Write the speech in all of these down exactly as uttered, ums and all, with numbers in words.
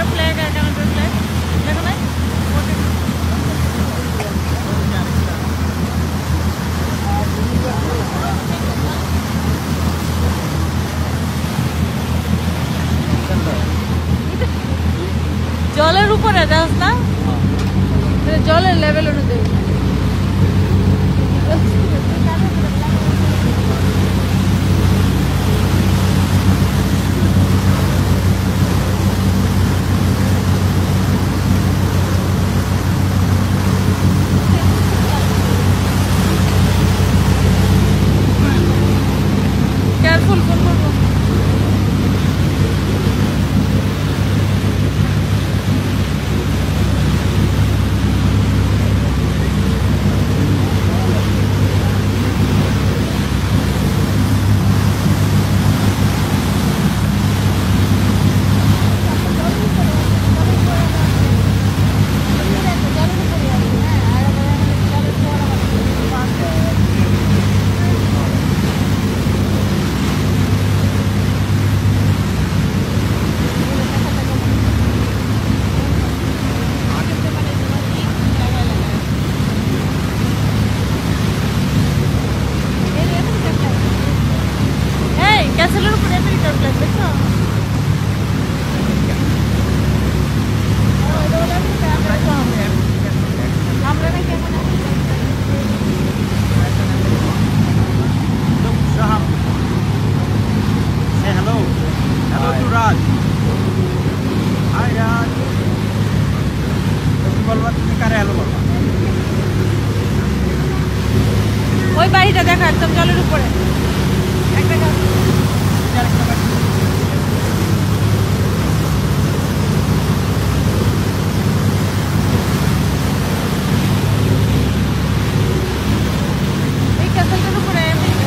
Flag আর কানাডার flag দেখো না জলের উপরে যাস না জলের লেভেল অনুযায়ী কেয়ারফুল ফোন করবো ক্যাসেলের উপরে আমেরিকার ফ্ল্যাগ দেখো আমরা না কেমন Say hello. Hello to Raj. Hi Raj. তুমি বলবা তুমি কারে হ্যালো বলবা ওই বাড়িটা দেখো একদম জলের উপরে একটা গাছ এই ক্যাসেলটার উপরে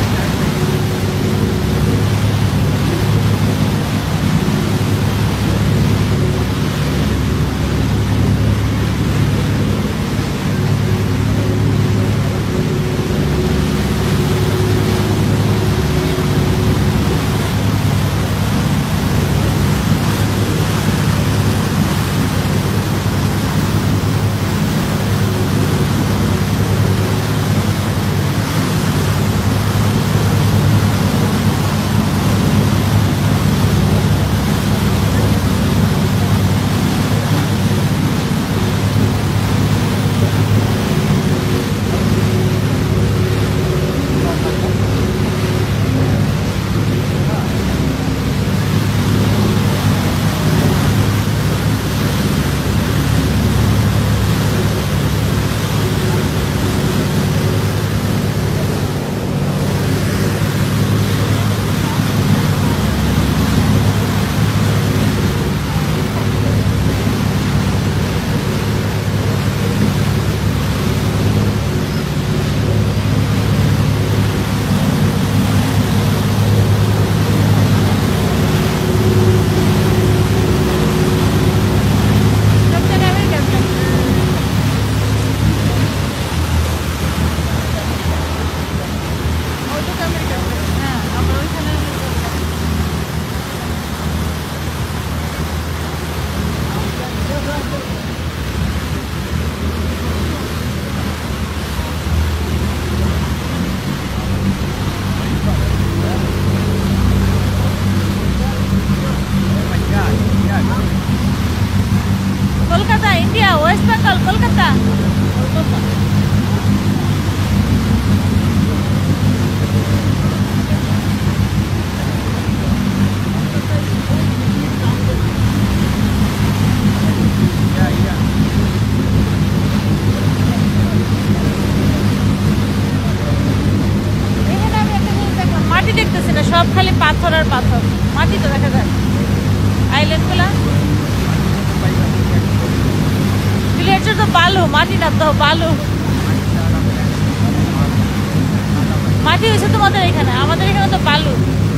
Kolkata India West Bengal Kolkata মাটি দেখতেছি না সব খালি পাথর আর পাথর মাটি তো দেখা যায় আইল্যান্ড গুলা ভিলেজের তো বালু মাটি না তো বালু মাটি হয়েছে তোমাদের এখানে আমাদের এখানে তো বালু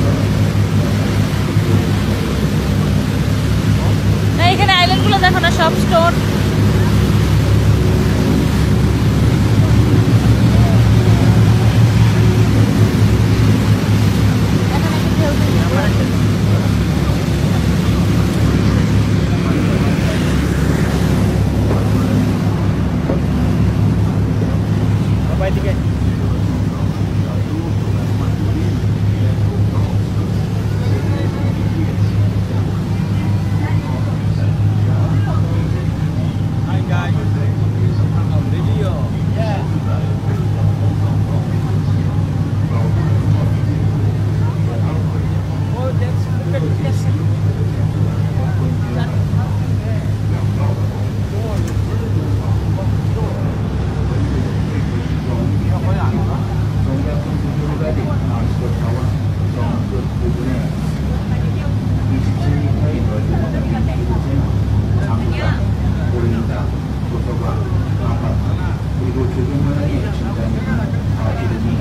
না এখানে আইল্যান্ড গুলো দেখো না সব স্টোন 나시도타와 정수 부분에 이십칠 회의 넓은 장관, 보인다, 도서관, 아파트, 그리고 조경관이 진단이 다 이름이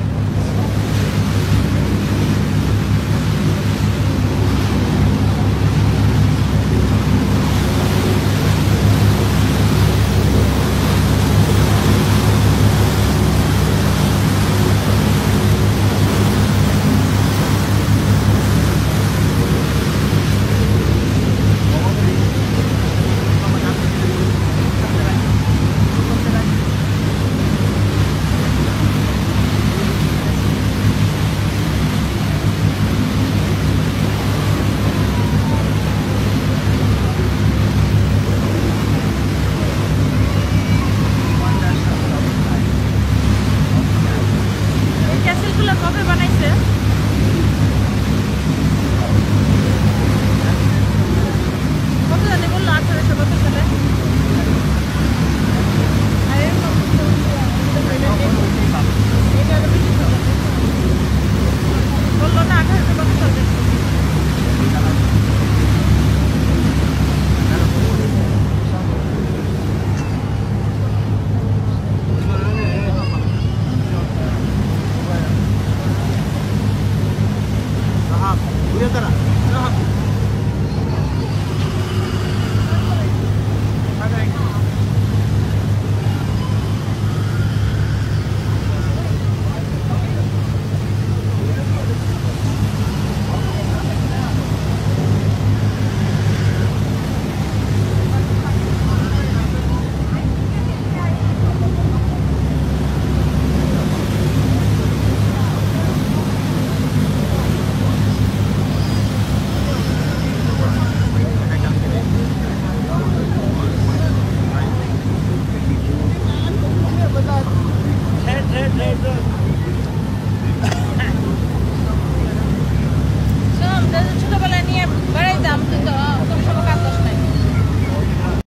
ক্যাসেলগুলো কবে বানাইছে?